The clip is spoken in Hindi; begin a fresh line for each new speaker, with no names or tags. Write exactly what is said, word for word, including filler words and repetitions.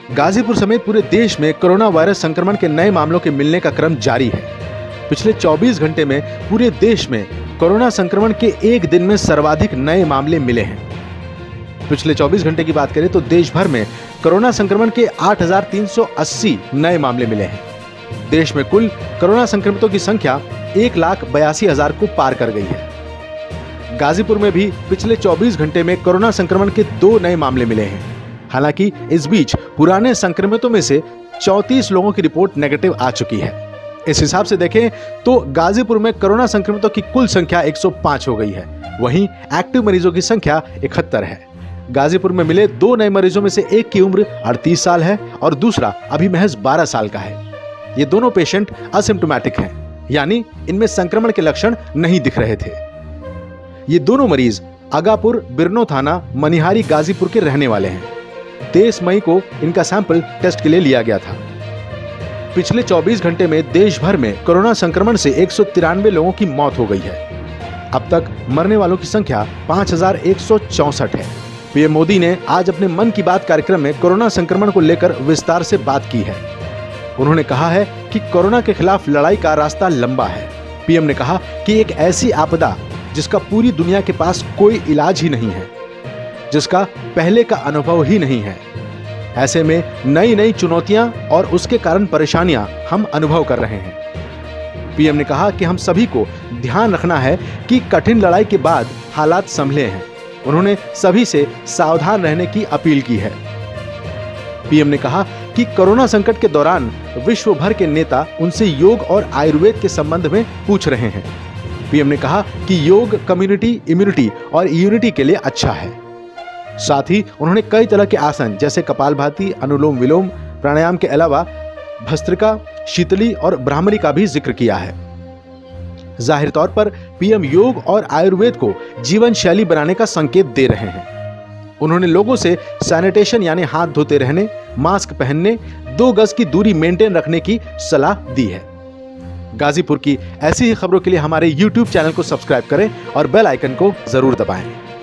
गाजीपुर समेत पूरे देश में कोरोना वायरस संक्रमण के नए मामलों के मिलने का क्रम जारी है। पिछले चौबीस घंटे में पूरे देश में कोरोना संक्रमण के एक दिन में सर्वाधिक नए मामले मिले हैं। पिछले चौबीस घंटे की बात करें तो देश भर में कोरोना संक्रमण के आठ हज़ार तीन सौ अस्सी नए मामले मिले हैं। देश में कुल कोरोना संक्रमितों की संख्या एक लाख बयासी हजार को पार कर गई है। गाजीपुर में भी पिछले चौबीस घंटे में कोरोना संक्रमण के दो नए मामले मिले हैं। हालांकि इस बीच पुराने संक्रमितों में से चौंतीस लोगों की रिपोर्ट नेगेटिव आ चुकी है। इस हिसाब से देखें तो गाजीपुर में कोरोना संक्रमितों की कुल संख्या एक सौ पाँच हो गई है। वहीं एक्टिव मरीजों की संख्या इकहत्तर है। गाजीपुर में मिले दो नए मरीजों में से एक की उम्र अड़तीस साल है और दूसरा अभी महज बारह साल का है। ये दोनों पेशेंट असिम्प्टोमेटिक हैं, यानी इनमें संक्रमण के लक्षण नहीं दिख रहे थे। ये दोनों मरीज आगापुर बिरनो थाना मनिहारी गाजीपुर के रहने वाले हैं। तेईस मई को इनका सैंपल टेस्ट के लिए लिया गया था। पिछले चौबीस घंटे में देश भर में कोरोना संक्रमण से एक सौ तिरानवे लोगों की मौत हो गई है। अब तक मरने वालों की संख्या पांच हजार एक सौ चौसठ है। पीएम मोदी ने आज अपने मन की बात कार्यक्रम में कोरोना संक्रमण को लेकर विस्तार से बात की है। उन्होंने कहा है कि कोरोना के खिलाफ लड़ाई का रास्ता लंबा है। पीएम ने कहा कि एक ऐसी आपदा जिसका पूरी दुनिया के पास कोई इलाज ही नहीं है, जिसका पहले का अनुभव ही नहीं है। ऐसे में नई नई चुनौतियां और उसके कारण परेशानियां हम अनुभव कर रहे हैं। पीएम ने कहा कि हम सभी को ध्यान रखना है कि कठिन लड़ाई के बाद हालात संभले हैं। उन्होंने सभी से सावधान रहने की अपील की है। पीएम ने कहा कि कोरोना संकट के दौरान विश्व भर के नेता उनसे योग और आयुर्वेद के संबंध में पूछ रहे हैं। पीएम ने कहा कि योग कम्युनिटी इम्यूनिटी और यूनिटी के लिए अच्छा है। साथ ही उन्होंने कई तरह के आसन जैसे कपालभाति, अनुलोम विलोम, प्राणायाम के अलावा भस्त्रिका, शीतली और ब्राह्मणी का भी जिक्र किया है। जाहिर तौर पर पीएम योग और आयुर्वेद को जीवन शैली बनाने का संकेत दे रहे हैं। उन्होंने लोगों से सैनिटेशन यानी हाथ धोते रहने, मास्क पहनने, दो गज की दूरी मेंटेन रखने की सलाह दी है। गाजीपुर की ऐसी ही खबरों के लिए हमारे यूट्यूब चैनल को सब्सक्राइब करें और बेल आइकन को जरूर दबाएं।